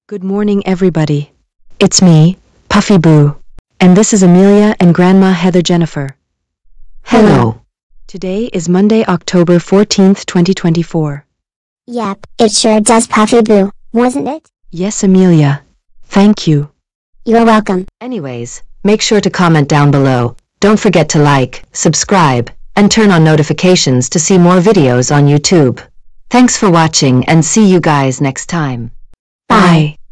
Good morning, everybody. It's me, Puffy Buu, and this is Amelia and Grandma Heather Jennifer. Hello. Today is Monday, October 14th, 2024. Yep, it sure does, Puffy Buu, wasn't it? Yes, Amelia. Thank you. You're welcome. Anyways, make sure to comment down below. Don't forget to like, subscribe, and turn on notifications to see more videos on YouTube. Thanks for watching and see you guys next time. Bye.